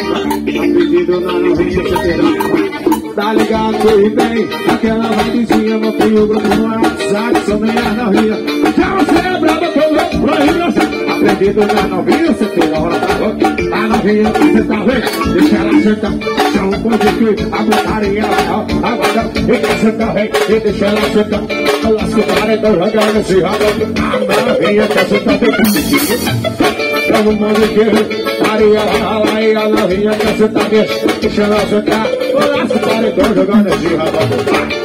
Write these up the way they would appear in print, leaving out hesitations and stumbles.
pedido na novinha solteira. Tá ligado que ele tem aquela vibezinha no frio, grupo no WhatsApp, só nem a novinha. Já você é brava, tô louco pra ir dançar. Aprendido na novinha, você tem a hora da louca. A novinha que você tá vendo, deixa ela sentar. Chama o positivo, a botaria ela aguarda. E quer sentar, vem, e deixa ela sentar. Ela se para, então joga nesse rabo. A novinha quer sentar, vem com o chama o positivo, paria lá, e a novinha quer sentar, deixa ela sentar. Ela se para, então joga nesse rabo.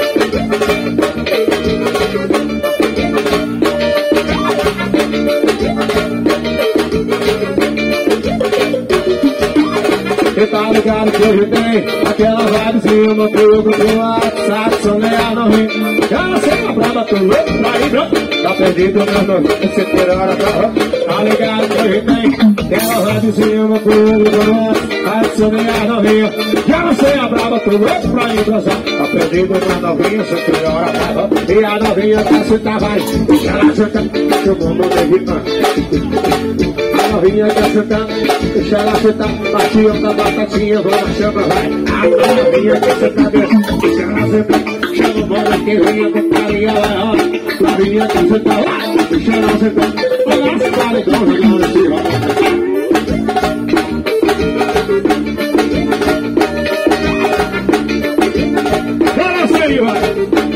E tá ligado que hoje tem aquela vibezinha no teu grupo WhatsApp, só nem a novinha. Já sei a brava, tô louco pra ir branco. Tá perdido na novinha, você ter hora pra roupa. Tá ligado que hoje tem aquela vibezinha no teu grupo WhatsApp, só nem a novinha. Já sei a brava, tô louco pra ir dançar. Tá perdido na novinha, você ter hora pra roupa. E a novinha tá sentar, vai, deixa ela sentar. Chamou no neguinho. A novinha quer sentar, deixa ela sentar. Batia da batatinha, vou na chama, vai. A novinha quer sentar, deixa ela sentar. Chama o bola que vinha com carinha, vai, ó. A novinha quer sentar, vai, deixa ela sentar. Olha as caras, então jogando esse rola. Olha isso aí, vai.